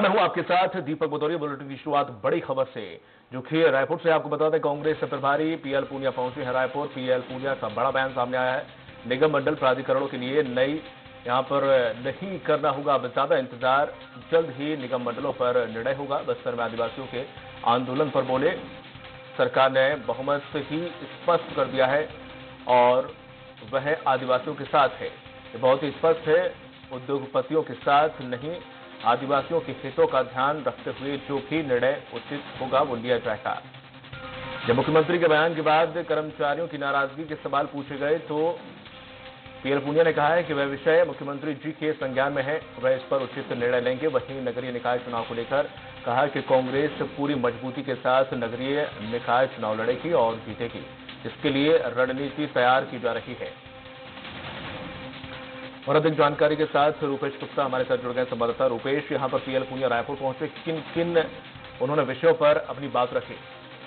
मैं हूं आपके साथ दीपक बुतौरिया। बुलेटिन की शुरुआत बड़ी खबर से, जो कि रायपुर से। आपको बता दें, कांग्रेस प्रभारी पीएल पूनिया पहुंचे हैं रायपुर। पीएल पूनिया का बड़ा बयान सामने आया है। निगम मंडल प्राधिकरणों के लिए नई यहां पर नहीं करना होगा अब ज्यादा इंतजार, जल्द ही निगम मंडलों पर निर्णय होगा। बस्तर में आदिवासियों के आंदोलन पर बोले, सरकार ने बहुमत ही स्पष्ट कर दिया है और वह आदिवासियों के साथ है। ये बहुत ही स्पष्ट है, उद्योगपतियों के साथ नहीं, आदिवासियों के हितों का ध्यान रखते हुए जो भी निर्णय उचित होगा वो लिया जाएगा। जब मुख्यमंत्री के बयान के बाद कर्मचारियों की नाराजगी के सवाल पूछे गए तो पीएल पूनिया ने कहा है कि वह विषय मुख्यमंत्री जी के संज्ञान में है, वह इस पर उचित निर्णय लेंगे। वहीं नगरीय निकाय चुनाव को लेकर कहा कि कांग्रेस पूरी मजबूती के साथ नगरीय निकाय चुनाव लड़ेगी और जीतेगी, इसके लिए रणनीति तैयार की जा रही है। और अधिक जानकारी के साथ रूपेश गुप्ता हमारे साथ जुड़ गए। संवाददाता रूपेश, यहां पर पीएल पूनिया रायपुर पहुंचे, किन किन उन्होंने विषयों पर अपनी बात रखी?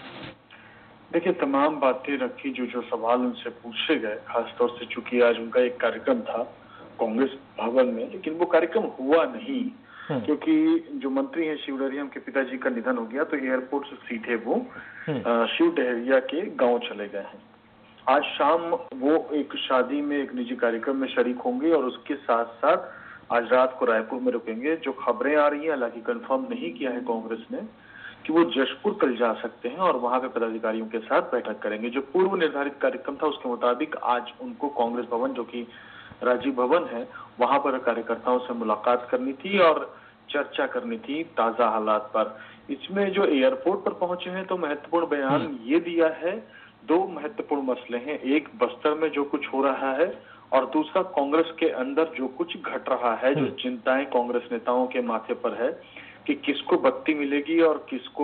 देखिए, तमाम बातें रखी जो सवाल उनसे पूछे गए, खासतौर से चूंकि आज उनका एक कार्यक्रम था कांग्रेस भवन में, लेकिन वो कार्यक्रम हुआ नहीं क्योंकि जो मंत्री हैं शिव डहरिया के पिताजी का निधन हो गया, तो एयरपोर्ट से सीधे वो शिव डहरिया के गांव चले गए हैं। आज शाम वो एक शादी में, एक निजी कार्यक्रम में शरीक होंगे और उसके साथ साथ आज रात को रायपुर में रुकेंगे। जो खबरें आ रही हैं, हालांकि कंफर्म नहीं किया है कांग्रेस ने, कि वो जशपुर कल जा सकते हैं और वहां के पदाधिकारियों के साथ बैठक करेंगे। जो पूर्व निर्धारित कार्यक्रम था उसके मुताबिक आज उनको कांग्रेस भवन, जो कि राजीव भवन है, वहां पर कार्यकर्ताओं से मुलाकात करनी थी और चर्चा करनी थी ताजा हालात पर। इसमें जो एयरपोर्ट पर पहुंचे हैं तो महत्वपूर्ण बयान ये दिया है, दो महत्वपूर्ण मसले हैं, एक बस्तर में जो कुछ हो रहा है और दूसरा कांग्रेस के अंदर जो कुछ घट रहा है, जो चिंताएं कांग्रेस नेताओं के माथे पर है कि किसको बत्ती मिलेगी और किसको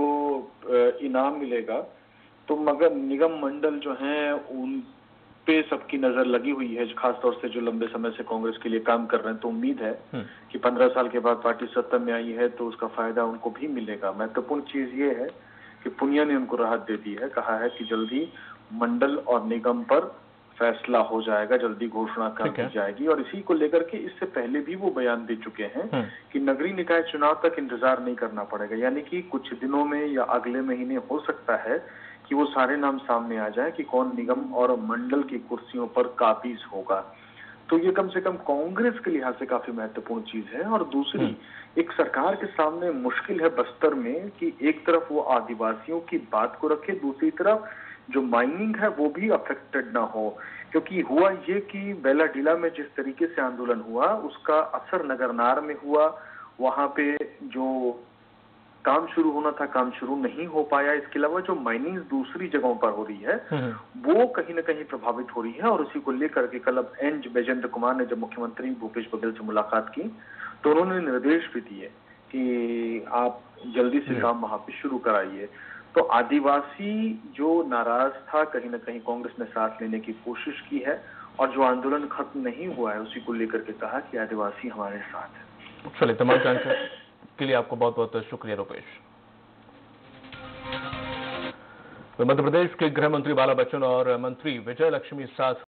इनाम मिलेगा। तो मगर निगम मंडल जो हैं उन पे सबकी नजर लगी हुई है, खासतौर से जो लंबे समय से कांग्रेस के लिए काम कर रहे हैं। तो उम्मीद है कि 15 साल के बाद पार्टी सत्ता में आई है तो उसका फायदा उनको भी मिलेगा। महत्वपूर्ण चीज ये है कि पूनिया ने उनको राहत दे दी है, कहा है कि जल्दी मंडल और निगम पर फैसला हो जाएगा, जल्दी घोषणा कर दी जाएगी। और इसी को लेकर के इससे पहले भी वो बयान दे चुके हैं कि नगरीय निकाय चुनाव तक इंतजार नहीं करना पड़ेगा, यानी कि कुछ दिनों में या अगले महीने हो सकता है कि वो सारे नाम सामने आ जाए कि कौन निगम और मंडल की कुर्सियों पर काबिज होगा। तो ये कम से कम कांग्रेस के लिहाज से काफी महत्वपूर्ण चीज है। और दूसरी, एक सरकार के सामने मुश्किल है बस्तर में कि एक तरफ वो आदिवासियों की बात को रखे, दूसरी तरफ जो माइनिंग है वो भी अफेक्टेड ना हो। क्योंकि हुआ ये कि बेलाडीला में जिस तरीके से आंदोलन हुआ उसका असर नगरनार में हुआ, वहां पे जो काम शुरू होना था काम शुरू नहीं हो पाया। इसके अलावा जो माइनिंग दूसरी जगहों पर हो रही है वो कहीं ना कहीं प्रभावित हो रही है। और उसी को लेकर के कल अब एन बैजेंद्र कुमार ने जब मुख्यमंत्री भूपेश बघेल से मुलाकात की तो उन्होंने निर्देश भी दिए कि आप जल्दी से काम वहां पे शुरू कराइए। तो आदिवासी जो नाराज था, कहीं ना कहीं कांग्रेस ने साथ लेने की कोशिश की है और जो आंदोलन खत्म नहीं हुआ है उसी को लेकर के कहा कि आदिवासी हमारे साथ है। चलिए, तमाम जानकारी के लिए आपको बहुत बहुत शुक्रिया रूपेश। मध्य प्रदेश के गृह मंत्री बाला बच्चन और मंत्री विजय लक्ष्मी साथ